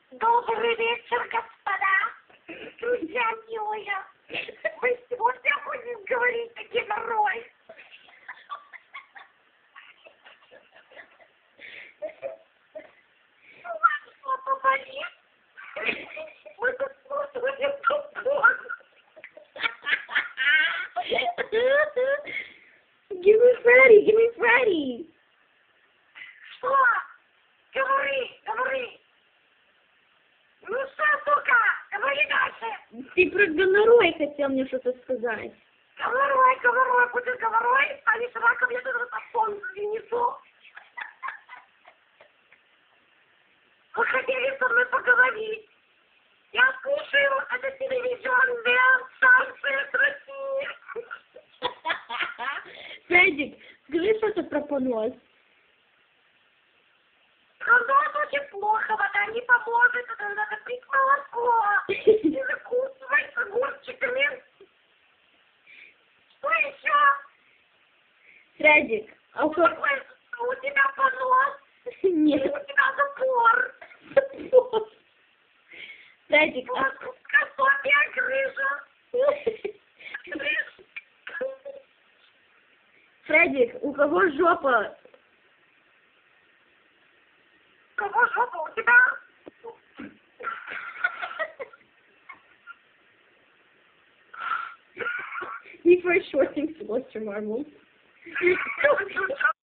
Добрый вечер, господа, друзья милые. Мы сегодня будем говорить о геморрое. У вас что-то болит? Мы тут смотрим футбол. Give me Freddy, give me Freddy. Что? Говори. Ну что, сука, говори дальше. Ты про гонорой хотел мне что-то сказать. Говорой, будет говорой, а не срака мне тут ротофон принесу. Вы хотели со мной поговорить. Я слушаю это телевизионные станции с России. Фредик, скажи что-то про понос. Понос очень плохо, вода не поможет, это надо пить молоко и закусывать огурчиками. Что еще? Фредик, а У тебя понос? Нет. Или у тебя запор? Фредик, а... Косопия, грыжа. Фредик, у кого жопа? Кого жопа у тебя? He for short things to Western Marvel.